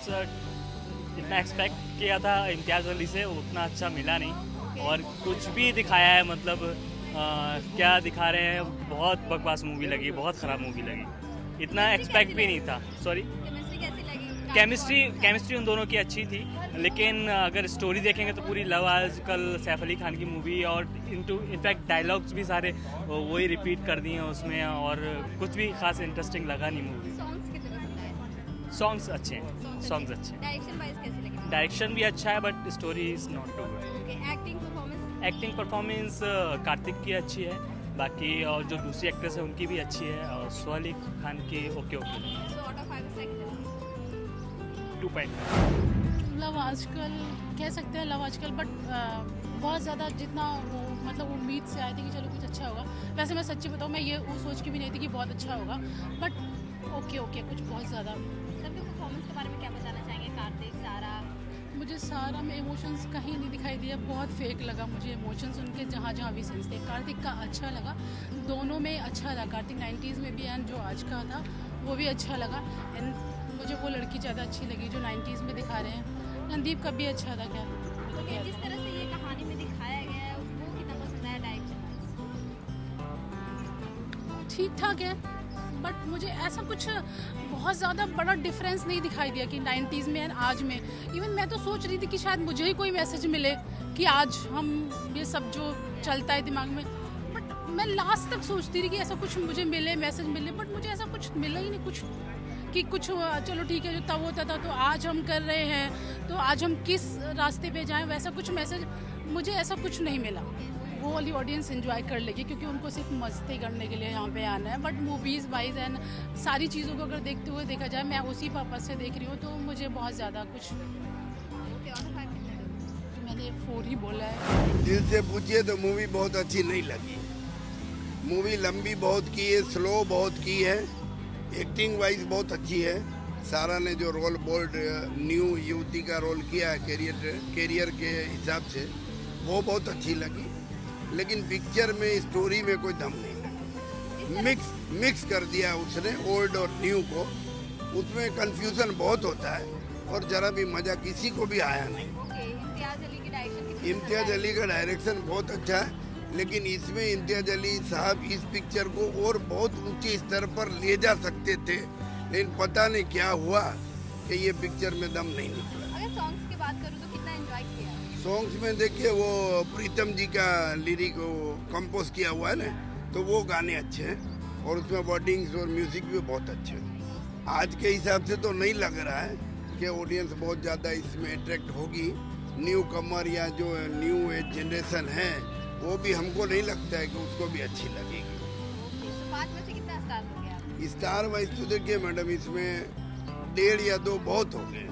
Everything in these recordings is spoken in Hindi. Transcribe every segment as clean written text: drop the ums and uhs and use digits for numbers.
जितना एक्सपेक्ट किया था इम्तियाज़ अली से उतना अच्छा मिला नहीं, और कुछ भी दिखाया है मतलब क्या दिखा रहे हैं, बहुत बकवास मूवी लगी, बहुत ख़राब मूवी लगी, इतना एक्सपेक्ट भी नहीं था। सॉरी, केमिस्ट्री उन दोनों की अच्छी थी, लेकिन अगर स्टोरी देखेंगे तो पूरी लव आजकल सैफ अली खान की मूवी, और इनफैक्ट डायलॉग्स भी सारे वही रिपीट कर दिए हैं उसमें, और कुछ भी खास इंटरेस्टिंग लगा नहीं मूवी। सॉन्ग्स अच्छे हैं, सॉन्ग्स अच्छे हैं, डायरेक्शन भी अच्छा है, but story is not too good. Acting performance Kartik की अच्छी है, बाकी और जो दूसरी एक्ट्रेस है उनकी भी अच्छी है, और सोहेल अली खान की ओके 2.5। लव आजकल कह सकते हैं, लव आजकल, बट बहुत ज़्यादा जितना वो मतलब उम्मीद से आए थे कि चलो कुछ अच्छा होगा, वैसे मैं सच्ची बताऊँ मैं ये वो सोच के भी नहीं थी कि बहुत अच्छा होगा, बट ओके कुछ बहुत ज़्यादा। सबके परफॉर्मेंस के बारे में क्या बताना चाहेंगे? कार्तिक, सारा? मुझे सारा में इमोशंस कहीं नहीं दिखाई दिया, बहुत फेक लगा मुझे इमोशंस उनके, जहाँ भी सेंस थे। कार्तिक का अच्छा लगा, दोनों में अच्छा लगा, कार्तिक 90s में भी एंड जो आज का था वो भी अच्छा लगा, एंड मुझे वो लड़की ज़्यादा अच्छी लगी जो 90s में दिखा रहे हैं। रणदीप का भी अच्छा था। क्या जिस तरह से ये कहानी में दिखाया गया है वो कितना पसंद आया? डायरेक्शन ठीक ठाक है, बट मुझे ऐसा कुछ बहुत ज़्यादा बड़ा डिफरेंस नहीं दिखाई दिया कि 90s में एंड आज में। इवन मैं तो सोच रही थी कि शायद मुझे ही कोई मैसेज मिले कि आज हम ये सब जो चलता है दिमाग में, बट मैं लास्ट तक सोचती रही कि ऐसा कुछ मुझे मिले, मैसेज मिले, बट मुझे ऐसा कुछ मिला ही नहीं, कुछ कि कुछ चलो ठीक है जो तब होता था तो आज हम कर रहे हैं, तो आज हम किस रास्ते पे जाएं, वैसा कुछ मैसेज मुझे ऐसा कुछ नहीं मिला। वो वाली ऑडियंस एंजॉय कर लेगी क्योंकि उनको सिर्फ मस्ती करने के लिए यहाँ पे आना है, बट मूवीज़ वाइज एंड सारी चीज़ों को अगर देखते हुए देखा जाए, मैं उसी पर्पज़ से देख रही हूँ, तो मुझे बहुत ज़्यादा कुछ मैंने 4 ही बोला है। दिल से पूछिए तो मूवी बहुत अच्छी नहीं लगी। मूवी लंबी बहुत की है, स्लो बहुत की है, एक्टिंग वाइज बहुत अच्छी है। सारा ने जो रोल बोल्ड न्यू युवती का रोल किया है कैरियर के हिसाब से, वो बहुत अच्छी लगी, लेकिन पिक्चर में स्टोरी में कोई दम नहीं लगा। मिक्स कर दिया उसने ओल्ड और न्यू को, उसमें कंफ्यूजन बहुत होता है और जरा भी मजा किसी को भी आया नहीं। इम्तियाज अली का डायरेक्शन बहुत अच्छा है, लेकिन इसमें इम्तियाज अली साहब इस पिक्चर को और बहुत ऊंचे स्तर पर ले जा सकते थे, लेकिन पता नहीं क्या हुआ कि ये पिक्चर में दम नहीं निकला। अगर सॉन्ग्स की बात करूँ तो कितना एंजॉय किया? सॉन्ग्स में देखिए वो प्रीतम जी का लिरिक कंपोज किया हुआ है ना, तो वो गाने अच्छे हैं और उसमें वर्डिंग्स और म्यूजिक भी बहुत अच्छे हैं। आज के हिसाब से तो नहीं लग रहा है कि ऑडियंस बहुत ज़्यादा इसमें अट्रैक्ट होगी। न्यू कमर या जो न्यू एज जनरेशन है वो भी हमको नहीं लगता है कि उसको भी अच्छी लगेगी। पाँच में से कितना स्टार हो गया? स्टार वाइज तो देखिए मैडम, इसमें 1.5 या 2 बहुत हो गए।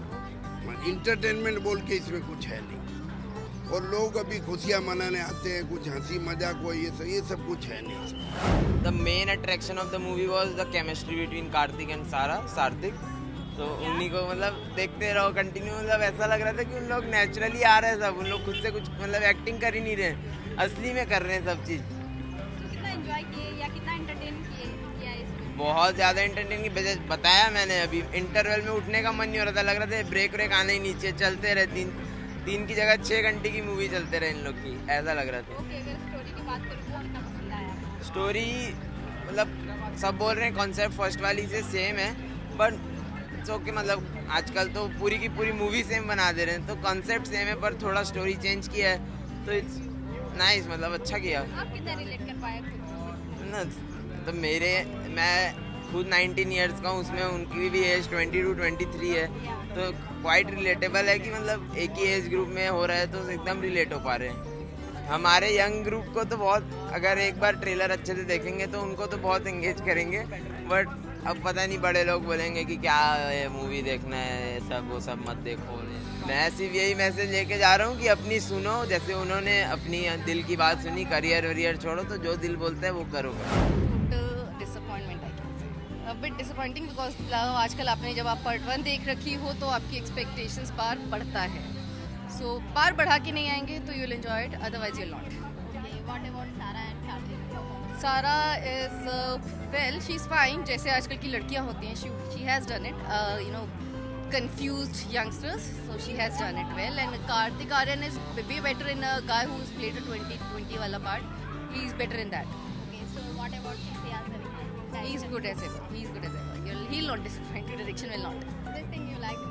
इंटरटेनमेंट बोल के इसमें कुछ है नहीं, और लोग अभी खुशियाँ मनाने आते हैं, कुछ हंसी मजाक हो, ये सब कुछ है नहीं। The main attraction of the movie was the chemistry between Kartik and Sarthik. तो उन्हीं को मतलब देखते रहो कंटिन्यू, मतलब ऐसा लग रहा था कि उन लोग नेचुरली आ रहे हैं सब, उन लोग खुद से कुछ मतलब एक्टिंग कर ही नहीं रहे, असली में कर रहे हैं सब चीज़। तो कितना एंजॉय किए या कितना एंटरटेन किया इसमें? बहुत ज़्यादा एंटरटेन की बताया मैंने, अभी इंटरवल में उठने का मन नहीं हो रहा था, लग रहा था ब्रेक आना ही नीचे, चलते रहे 3 की जगह 6 घंटे की मूवी चलते रहे इन लोग की, ऐसा लग रहा था। ओके, अगर स्टोरी की बात करूँ तो कितना पसंद आया? स्टोरी मतलब सब बोल रहे हैं कॉन्सेप्ट फर्स्ट वाली से सेम है, बट ओके मतलब आजकल तो पूरी की पूरी मूवी सेम बना दे रहे हैं, तो कॉन्सेप्ट सेम है पर थोड़ा स्टोरी चेंज किया है, तो इट्स नाइस, मतलब अच्छा किया। आप कितना रिलेट कर पाए ना? तो मैं खुद 19 ईयर्स का हूँ, उसमें उनकी भी एज 22-23 है, तो क्वाइट रिलेटेबल है कि मतलब एक ही एज ग्रुप में हो रहा है, तो एकदम रिलेट हो पा रहे हैं। हमारे यंग ग्रुप को तो बहुत, अगर एक बार ट्रेलर अच्छे से देखेंगे तो उनको तो बहुत एंगेज करेंगे, बट अब पता नहीं बड़े लोग बोलेंगे कि क्या है मूवी देखना है, सब वो सब मत देखो। मैं सिर्फ यही मैसेज लेके जा रहा हूँ कि अपनी सुनो, जैसे उन्होंने अपनी दिल की बात सुनी, करियर वरियर छोड़ो, तो जो दिल बोलता है वो करो। Disappointment I can say, bit disappointing because आजकल आपने जब आप पार्ट 1 देख रखी हो तो आपकी एक्सपेक्टेशंस बार बढ़ता है, सो बार बढ़ा के नहीं आएंगे तो you will enjoy it, otherwise you will not. What about Sara and Kartik? Sara is well, she is fine, जैसे आजकल की लड़कियां होती हैं, she has done it, you know confused youngsters, so she has done it well. And Kartik Aaryan is way better in a guy who's played a 2020 wala part. He's better in that. Okay, so what about Imtiaz Ali Khan? He's good as ever. He's good as ever. He'll not disappoint. Your direction will not. This thing you like the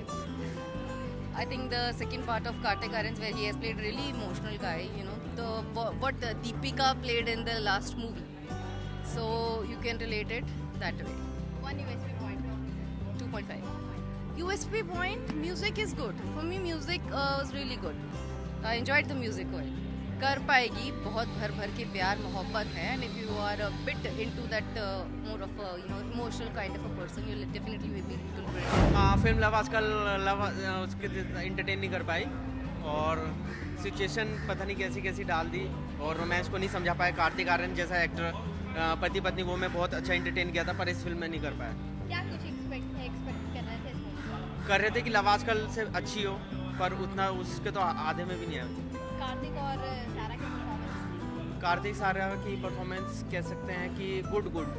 most? I think the second part of Kartik Aaryan's where he has played really emotional guy. You know what Deepika played in the last movie. So you can relate it that way. One USP point. 2.5. USP point, music is good. For me, music was really good. I enjoyed the music well. कर पाएगी, बहुत भर भर के प्यार मोहब्बत है. And if you are a bit into that more of a emotional kind of a person, you'll definitely be able to relate. Film Love Aajkal उसके इंटरटेन नहीं कर पाई और सिचुएशन पता नहीं कैसी कैसी डाल दी और रोमांस को नहीं समझा पाया. कार्तिक आर्यन जैसा एक्टर पति पत्नी वो मैं बहुत अच्छा इंटरटेन किया था पर इस फिल्म में नहीं कर पाया. क्या कुछ एक्सपेक्ट कर रहे थे इसमें? कर रहे थे कि लव आजकल से अच्छी हो पर उतना उसके तो आधे में भी नहीं आया. कार्तिक और सारा की परफॉर्मेंस? कार्तिक सारा की परफॉर्मेंस कह सकते हैं कि गुड.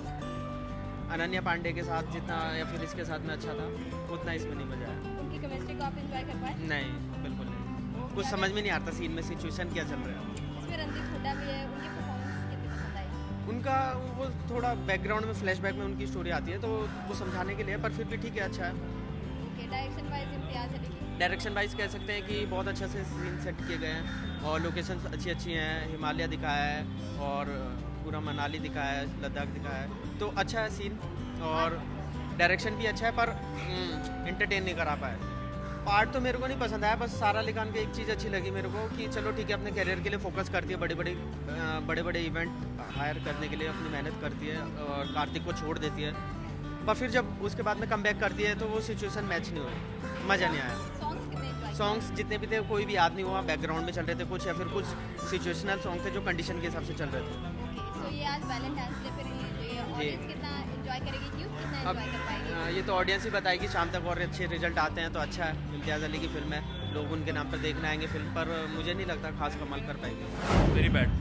अनन्या पांडे के साथ जितना या फिर इसके साथ में अच्छा था उतना इसमें नहीं मजा आया. उनकी केमिस्ट्री को आप एंजॉय कर पाए? नहीं, बिल्कुल नहीं. कुछ समझ में नहीं आता सीन में सिचुएशन क्या चल रहा है. इसमें रणदीप हुड्डा भी है, उनकी परफॉर्मेंस कितनी पसंद आई? उनका वो थोड़ा बैकग्राउंड में फ्लैशबैक में उनकी स्टोरी आती है तो वो समझाने के लिए पर फिर भी ठीक है, अच्छा है. Okay, direction wise Imtiaz Ali की? डायरेक्शन वाइज कह सकते हैं कि बहुत अच्छे से सीन सेट किए गए हैं और लोकेशंस अच्छी हैं. हिमालय दिखाया है और पूरा मनाली दिखाया है, लद्दाख दिखाया है तो अच्छा है सीन और डायरेक्शन भी अच्छा है पर एंटरटेन नहीं करा पाया. पार्ट तो मेरे को नहीं पसंद आया, बस सारा अली खान की एक चीज़ अच्छी लगी मेरे को कि चलो ठीक है अपने करियर के लिए फोकस करती है, बड़े बड़े इवेंट हायर करने के लिए अपनी मेहनत करती है और कार्तिक को छोड़ देती है पर फिर जब उसके बाद में कम बैक करती है तो वो सिचुएशन मैच नहीं हुई, मज़ा नहीं आया. सॉन्ग्स कितने enjoy सॉन्ग्स जितने भी थे कोई भी याद नहीं हुआ, बैकग्राउंड में चल रहे थे कुछ या फिर कुछ सिचुएशनल सॉन्ग थे जो कंडीशन के हिसाब से चल रहे थे. किए? सो ये आज वैलेंटाइंस डे पे रिलीज हुई है, ऑडियंस कितना एंजॉय करेगी, क्यों कितना अब एंजॉय कर पाएगी? ये तो ऑडियंस ही बताएगी शाम तक और अच्छे रिजल्ट आते हैं तो अच्छा है. इम्तियाज़ अली की फिल्म है, लोग उनके नाम पर देखने आएंगे फिल्म पर मुझे नहीं लगता खास कमाल कर पाएंगे. Very bad.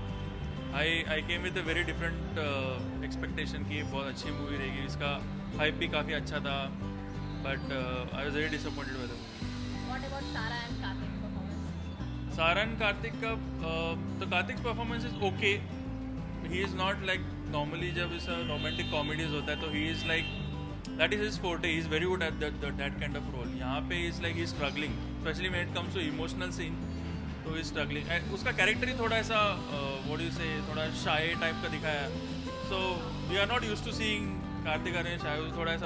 I came with a very different expectation कि बहुत अच्छी मूवी रहेगी. इसका हाइप भी काफ़ी अच्छा था but I was very disappointed by the movie. What about Sara and Kartik performance? Sara and Kartik का तो Kartik performance is okay. He is not like normally जब इस रोमांटिक कॉमेडीज होता है तो he is like that is his forte. He is very good at that kind of role. यहाँ पे is like he is struggling specially when it comes to emotional scene. तो इज स्ट्रगलिंग. उसका कैरेक्टर ही थोड़ा ऐसा व्हाट डू यू से थोड़ा शाय टाइप का दिखाया. So we are not used to seeing Kartik Aaryan shy. थोड़ा ऐसा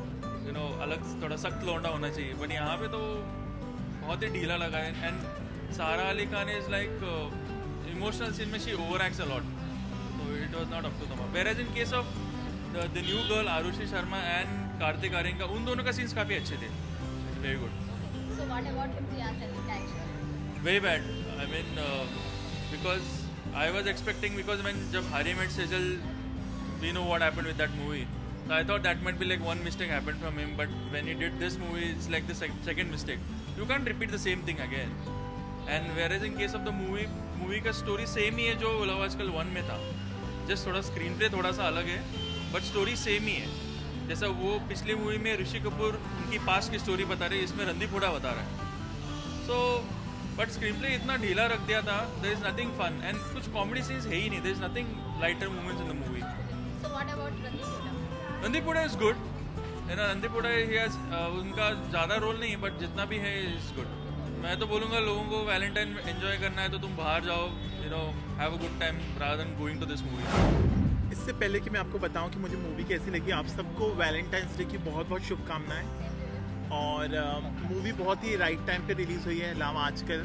अलग थोड़ा सख्त लौंडा होना चाहिए बट यहाँ पे तो बहुत ही ढीला लगा है. And Sara Ali Khan is like emotional scene में she overacts a lot so it was not up to the mark. Whereas in case of the new girl Arushi Sharma and Kartik Aaryan का उन दोनों का सीन्स काफ़ी अच्छे थे. Very good. So what about Imtiaz Ali का action? Very bad. I mean because I was expecting because when जब Harry Met Sejal we know what happened with that movie. So I thought that might be like one mistake happened from him but when he did this movie it's like the second mistake. You can't repeat the same thing again. And whereas in case of the movie का स्टोरी सेम ही है जो लव आजकल 1 में था. जस्ट थोड़ा स्क्रीन प्ले थोड़ा सा अलग है बट स्टोरी सेम ही है. जैसा वो पिछली मूवी में ऋषि कपूर उनकी पास्ट की स्टोरी बता रहे हैं, इसमें रणदीप हुड्डा बता रहा है. सो बट स्क्रीन प्ले इतना ढीला रख दिया था. There is nothing fun and कुछ कॉमेडी सीन्स है ही नहीं. There is nothing lighter moments in the movie. So what about Randeep Hooda? Randeep Hooda is good. Randeep Hooda ही हैज उनका ज़्यादा रोल नहीं बट जितना भी है इज गुड. मैं तो बोलूँगा लोगों को वैलेंटाइन एंजॉय करना है तो तुम बाहर जाओ, have a good time rather than going to this movie. इससे पहले कि मैं आपको बताऊं कि मुझे मूवी कैसी लगी, आप सबको वैलेंटाइंस डे की बहुत बहुत शुभकामनाएं. और मूवी बहुत ही राइट टाइम पे रिलीज़ हुई है. लव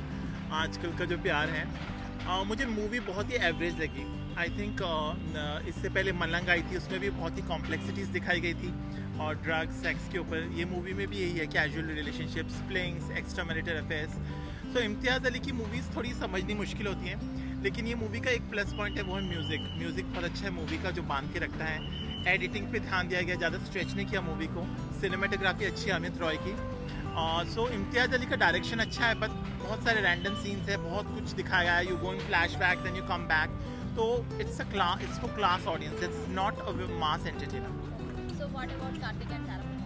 आजकल का जो प्यार है, मुझे मूवी बहुत ही एवरेज लगी. आई थिंक इससे पहले मलंग आई थी, उसमें भी बहुत ही कॉम्प्लेक्सिटीज़ दिखाई गई थी और ड्रग्स सेक्स के ऊपर. ये मूवी में भी यही है, casual relationships, flings, extra marital affairs. तो इम्तियाज़ अली की मूवीज़ थोड़ी समझनी मुश्किल होती हैं लेकिन ये मूवी का एक प्लस पॉइंट है वो है म्यूज़िक बहुत अच्छा है मूवी का जो बांध के रखता है. एडिटिंग पे ध्यान दिया गया, ज़्यादा स्ट्रेच नहीं किया मूवी को. सिनेमेटोग्राफी अच्छी है अमित रॉय की. सो इम्तियाज़ अली का डायरेक्शन अच्छा है बट बहुत सारे रैंडम सीन्स है, बहुत कुछ दिखाया है. You go in flash back then you come back. तो it's for class audience, it's not a mass entertainer. So what about Kartik and Sara?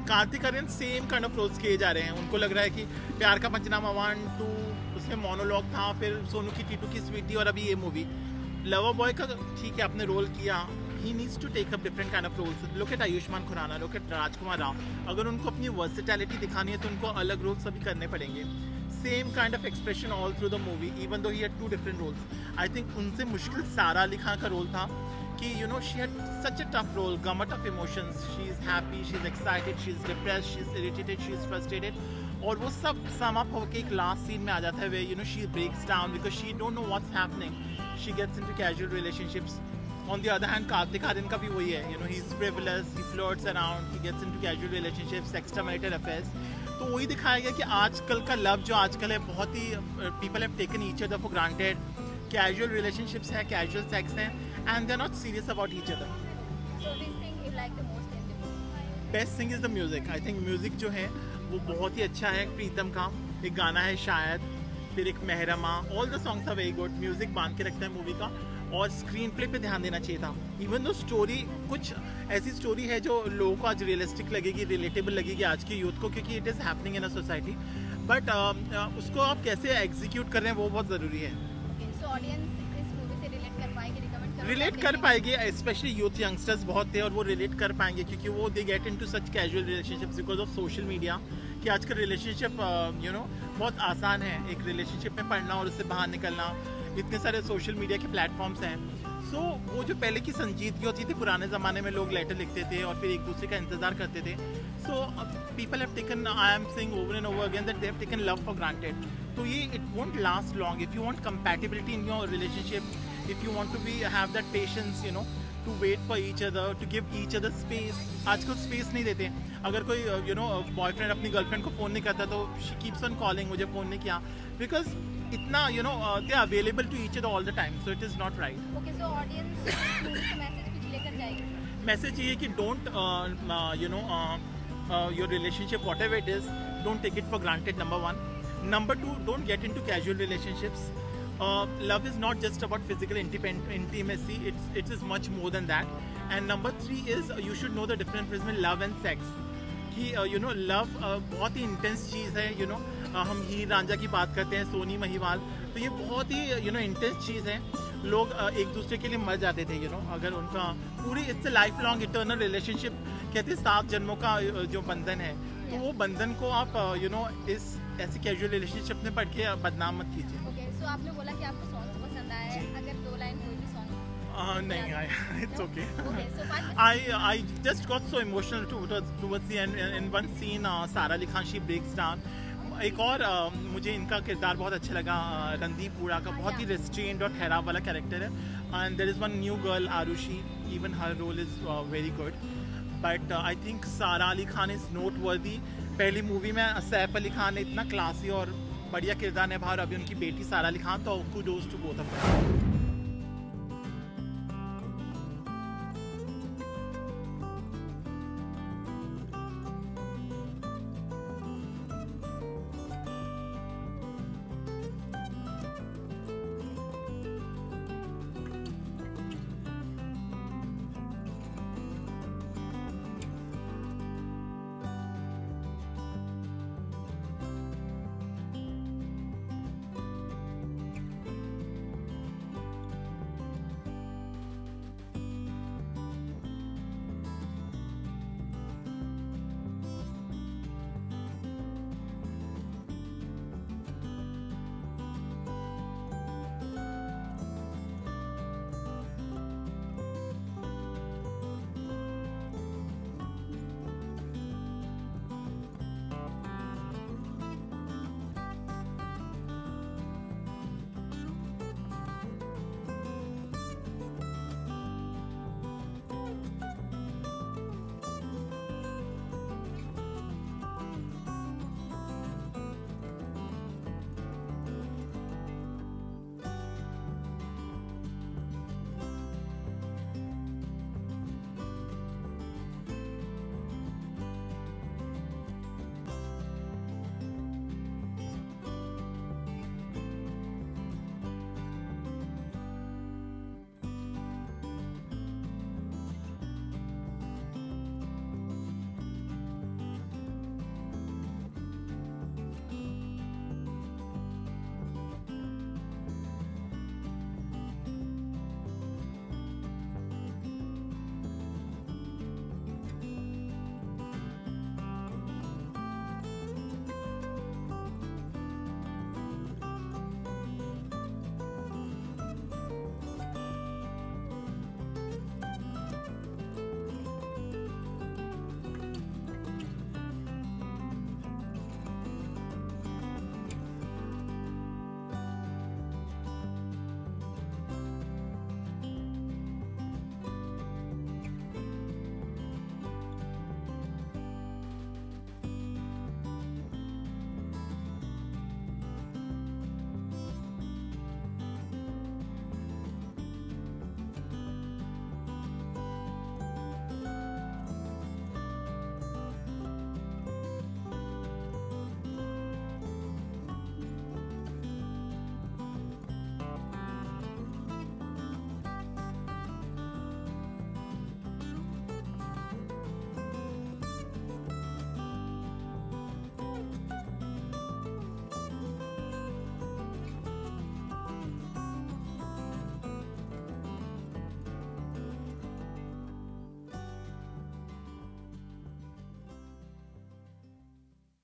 Kartik Aaryan same kind of roles किए जा रहे हैं। उनको लग रहा है कि प्यार का पंचनामा 1, 2 उसमें मोनोलॉग था, फिर सोनू की टीटू की स्वीटी और अभी ये मूवी। लवर बॉय का ठीक है आपने रोल किया, he needs to take up different kind of roles. Look at Ayushman Khurana, look at राजकुमार राव। अगर उनको अपनी वर्सेटैलिटी दिखानी है तो उनको अलग रोल्स सभी करने पड़ेंगे। Same kind of expression all through the movie, even though he had 2 different roles. I think उनसे मुश्किल सारा अली खान का रोल था कि you know she had such a tough role, gamut of emotions, she is happy, she is excited, she is depressed, she is irritated, she is frustrated, और वो सब सम अप होकर एक लास्ट सीन में आ जाता है way you know she breaks down because she don't know what's happening, she gets into casual relationships. On the other hand, Kartik Aaryan का भी वही है, you know, he's frivolous, he flirts around, he gets into casual relationships, extramarital affairs. तो वही दिखाया गया कि आजकल का लव जो आजकल है बहुत ही people have taken each other for granted, casual relationships है, casual sex है, and they're not serious about each other. So this thing you like the most in the movie? Best thing is the music. I think music जो है वो बहुत ही अच्छा है। प्रीतम का एक गाना है शायद, फिर एक Mehram, all the songs are very good. Music बांध के रखता है मूवी का, और स्क्रीन प्ले पे ध्यान देना चाहिए था। इवन दो स्टोरी कुछ ऐसी स्टोरी है जो लोगों को आज रियलिस्टिक लगेगी, रिलेटेबल लगेगी आज के यूथ को, क्योंकि it is happening in a society, but उसको आप कैसे एग्जीक्यूट कर रहे हैं वो बहुत ज़रूरी है। So audience इस मूवी से रिलेट कर पाएगी, रिकमेंड कर रिलेट कर पाएंगे, स्पेशली यूथ यंगस्टर्स बहुत थे और वो रिलेट कर पाएंगे क्योंकि वो they get into such casual relationships because of social media. कि आजकल रिलेशनशिप यू नो बहुत आसान है, एक रिलेशनशिप में पढ़ना और उससे बाहर निकलना, इतने सारे सोशल मीडिया के प्लेटफॉर्म्स हैं। सो वो जो पहले की संजीदगी होती थी, पुराने ज़माने में लोग लेटर लिखते थे और फिर एक दूसरे का इंतज़ार करते थे। So people have taken, I am saying over and over again that they have taken love for granted. तो ये it won't last long. If you want compatibility in your relationship, if you want to be have that patience you know to wait for each other, to give each other space. आजकल स्पेस नहीं देते। अगर कोई यू नो बॉयफ्रेंड अपनी गर्लफ्रेंड को फ़ोन नहीं करता तो शी कीप्स ऑन कॉलिंग, मुझे फ़ोन नहीं किया, बिकॉज इतना you know they are available to each other all the time, so it is not right. Okay, so audience message कुछ लेकर जाएगी? मैसेज ये कि don't you know your relationship whatever it is, don't take it for granted, number 1. Number 2, don't get into casual relationships. Love is not just about physical intimacy, it is much more than that. And number 3 is you should know the difference between love and sex. कि you know love बहुत ही इंटेंस चीज़ है। you know हम हीर रांझा की बात करते हैं, सोनी महिवाल, तो ये बहुत ही you know इंटेंस चीज़ है। लोग एक दूसरे के लिए मर जाते थे you know अगर उनका पूरी it's a life long eternal relationship, कहते हैं 7 जन्मों का जो बंधन है, तो वो बंधन को आप यू नो इस ऐसी कैजुअल रिलेशनशिप में पढ़ के बदनाम मत कीजिए। ओके, सो आपने बोला कि आपको सॉन्ग पसंद आया है, अगर 2 लाइन कोई भी सॉन्ग नहीं आया, it's okay. Okay, so I just got so emotional towards the end in one scene. Sara Ali Khan she breaks down. एक और मुझे इनका किरदार बहुत अच्छा लगा, रणदीप हुडा का, बहुत ही restrained और ठहराव वाला कैरेक्टर है। And there is one new girl, Arushi, even her role is very good. But I think Sara Ali Khan is noteworthy. पहली मूवी में सैफ अली खान ने इतना क्लासी और बढ़िया किरदार निभाया, और अभी उनकी बेटी सारा अली खान, तो kudos to both of them.